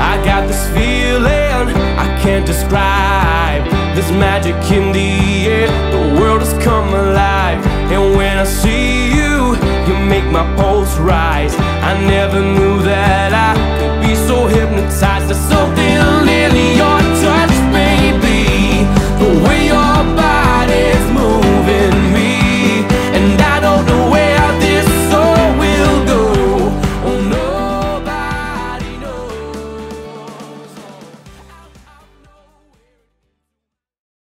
I got this feeling I can't describe. There's magic in the air, the world has come alive. And when I see you, you make my pulse rise. I never knew that I could be so hypnotized. There's something